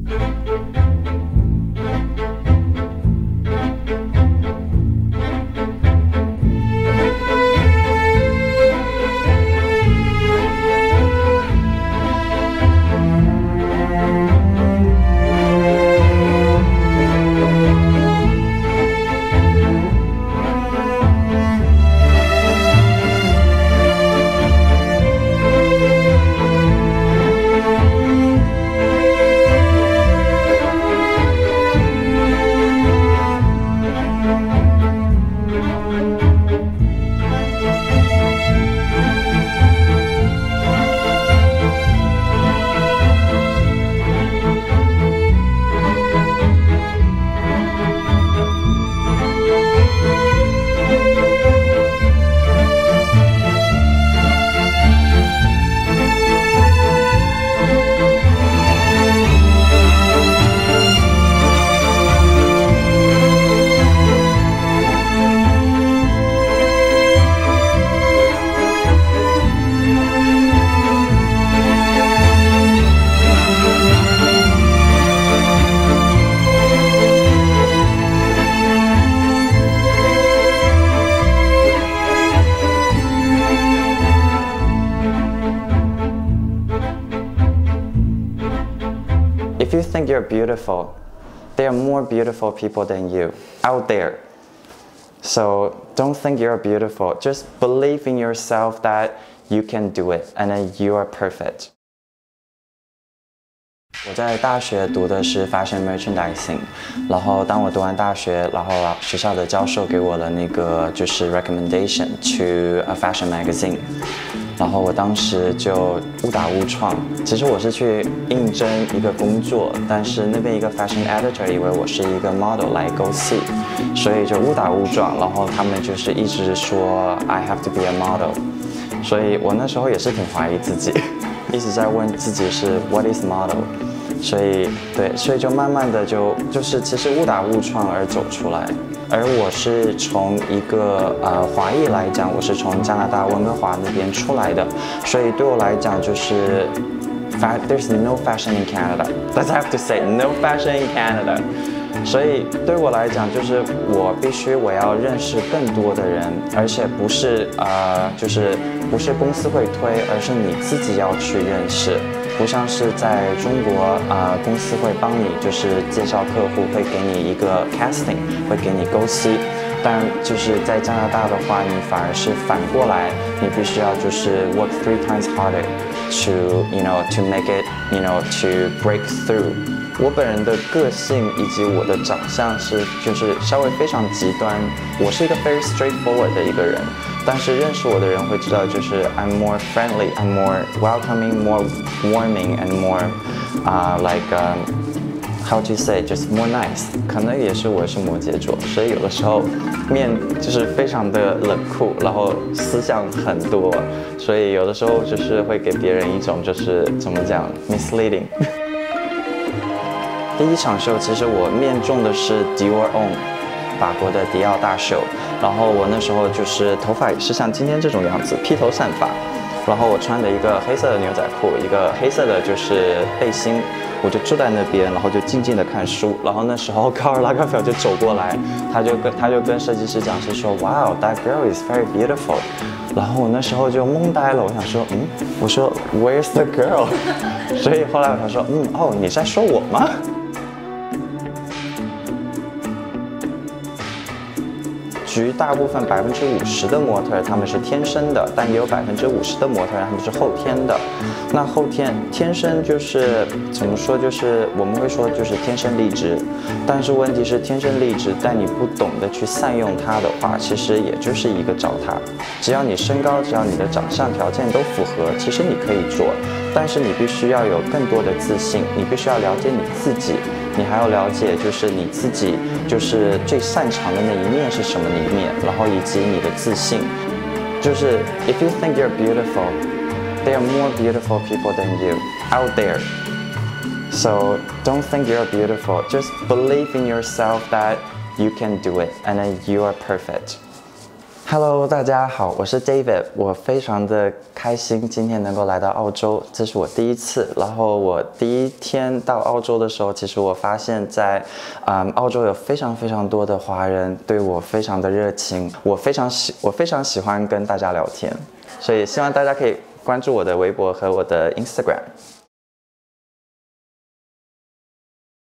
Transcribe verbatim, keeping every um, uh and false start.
If you think you're beautiful, there are more beautiful people than you out there. So don't think you're beautiful. Just believe in yourself that you can do it and that you are perfect. 我在大学读的是 Fashion Merchandising， 然后当我读完大学，然后学校的教授给我的那个就是 recommendation to a fashion magazine， 然后我当时就误打误撞，其实我是去应征一个工作，但是那边一个 fashion editor 以为我是一个 model 来勾戏，所以就误打误撞，然后他们就是一直说 I have to be a model， 所以我那时候也是挺怀疑自己，一直在问自己是 What is model？ 所以对，所以就慢慢的就就是其实误打误撞而走出来，而我是从一个呃华裔来讲，我是从加拿大温哥华那边出来的，所以对我来讲就是 there's no fashion in Canada. Let's have to say no fashion in Canada. 所以对我来讲，就是我必须我要认识更多的人，而且不是呃就是不是公司会推，而是你自己要去认识。不像是在中国啊、呃，公司会帮你就是介绍客户，会给你一个 casting， 会给你勾戏。但就是在加拿大的话，你反而是反过来，你必须要就是 work three times harder to you know to make it you know to break through。我本人的个性以及我的长相是就是稍微非常极端，我是一个 very straightforward 的一个人，但是认识我的人会知道，就是 I'm more friendly, I'm more welcoming, more warming, and more, uh, like, um, how do you say, just more nice。可能也是我是摩羯座，所以有的时候面就是非常的冷酷，然后思想很多，所以有的时候就是会给别人一种就是怎么讲 misleading。第一场秀其实我面中的是 Dior Homme， 法国的迪奥大秀，然后我那时候就是头发也是像今天这种样子，披头散发，然后我穿的一个黑色的牛仔裤，一个黑色的就是背心，我就坐在那边，然后就静静的看书，然后那时候卡尔拉格菲尔就走过来，他就跟他就跟设计师讲是说 Wow, that girl is very beautiful。然后我那时候就懵呆了，我想说，嗯，我说 Where's the girl？ 所以后来我才说，嗯，哦，你在说我吗？局大部分百分之五十的模特他们是天生的，但也有百分之五十的模特他们是后天的。那后天天生就是怎么说，就是我们会说就是天生丽质，但是问题是天生丽质，但你不懂得去善用它的话，其实也就是一个糟蹋。只要你身高，只要你的长相条件都符合，其实你可以做，但是你必须要有更多的自信，你必须要了解你自己。你还要了解，就是你自己就是最擅长的那一面是什么一面，然后以及你的自信。就是 if you think you're beautiful, there are more beautiful people than you out there. So don't think you're beautiful. Just believe in yourself that you can do it and that you are perfect. Hello， 大家好，我是 David， 我非常的开心今天能够来到澳洲，这是我第一次。然后我第一天到澳洲的时候，其实我发现在，嗯，澳洲有非常非常多的华人对我非常的热情，我非常喜我非常喜欢跟大家聊天，所以希望大家可以关注我的微博和我的 Instagram。